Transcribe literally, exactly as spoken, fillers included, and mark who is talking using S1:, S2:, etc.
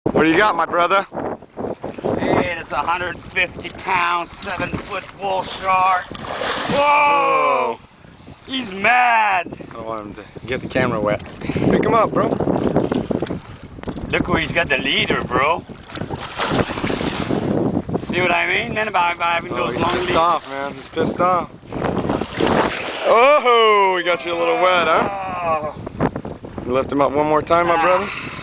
S1: What do you got, my brother?
S2: Hey, it's a one hundred fifty pound, seven foot bull shark. Whoa!
S1: Whoa.
S2: He's mad.
S1: I don't want him to get the camera wet. Pick him up, bro.
S2: Look where he's got the leader, bro. See what I mean? Then about having
S1: Oh,
S2: those
S1: he's
S2: long
S1: pissed
S2: leaders.
S1: off, man. He's pissed off. Oh, we got you a little wet, huh?
S2: Oh.
S1: You lift him up one more time, my brother.